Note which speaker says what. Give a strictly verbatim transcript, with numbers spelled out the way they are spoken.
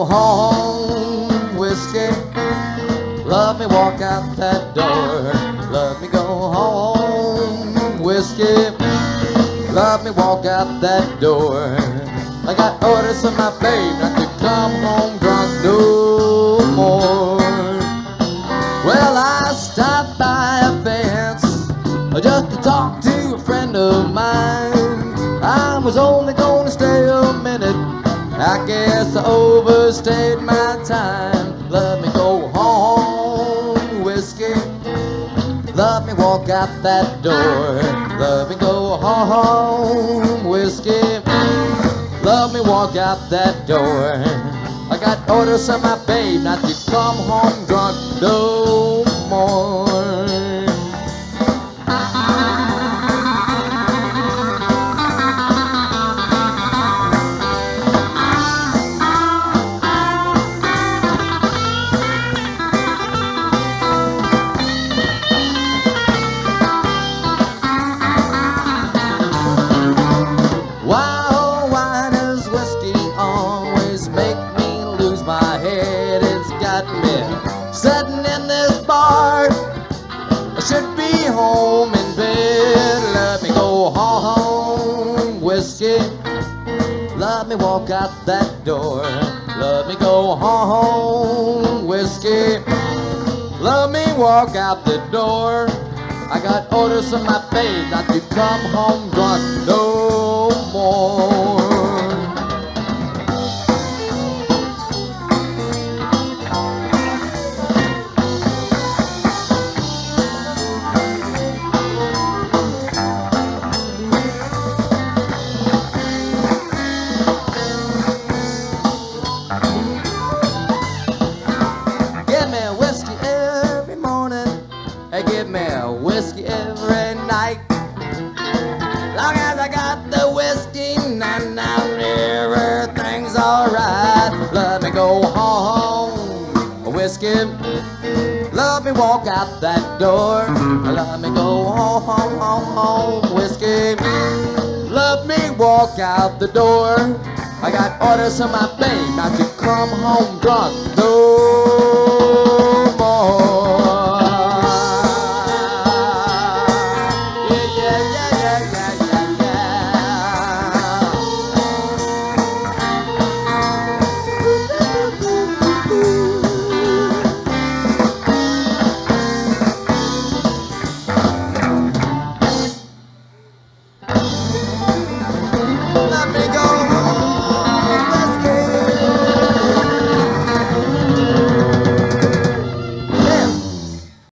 Speaker 1: go home, whiskey. Love me walk out that door. Let me go home, whiskey. Let me walk out that door. I got orders from my babe not to come home drunk no more. Well, I stopped by a fence just to talk to a friend of mine. I was only gonna stay a minute. I guess I overstayed my time. Let me go home, whiskey. Let me walk out that door. Let me go home, whiskey. Let me walk out that door. I got orders from my babe not to come home drunk no more. Sitting in this bar, I should be home in bed. Let me go home, whiskey. Let me walk out that door. Let me go home, whiskey. Let me walk out the door. I got orders from my babe not to come home drunk no more. Give me whiskey every night. Long as I got the whiskey, now, now everything's alright. Let me go home, whiskey. Let me walk out that door. Let me go home, home, home, home, whiskey. Let me walk out the door. I got orders from my babe not to come home drunk no